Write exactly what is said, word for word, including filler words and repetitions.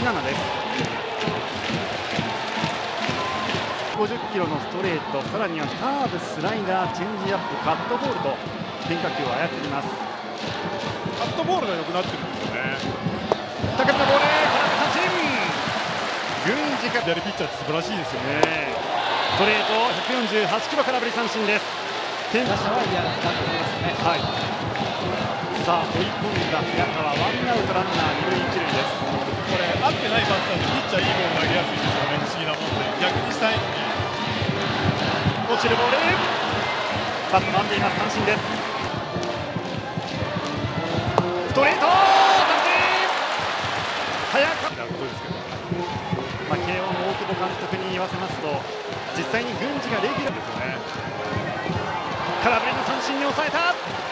ななです。ごじゅっキロのストレート、さらにはカーブ、スライダー、チェンジアップ、カットボールと変化球を操ります。 カットボールが良くなってるんですよね。 高めのボール、空振り三振。郡司が左ピッチャーって素晴らしいですよね。 ストレートひゃくよんじゅうはちキロ、空振り三振です。 打者は嫌だと思いますね。 はい。さあ追い込んだ早川、ワンアウトランナー二塁一塁です。 これ合ってないバッターでピッチャーいいボール投げやすいんですよね。不思議なもんで逆にしたいのに落ちるボール、バット回っています。三振です。ストレート三振。早川なことですけど、 まあ、慶応の大久保監督に言わせますと、実際に郡司がレギュラーですよね。 空振りの三振に抑えた。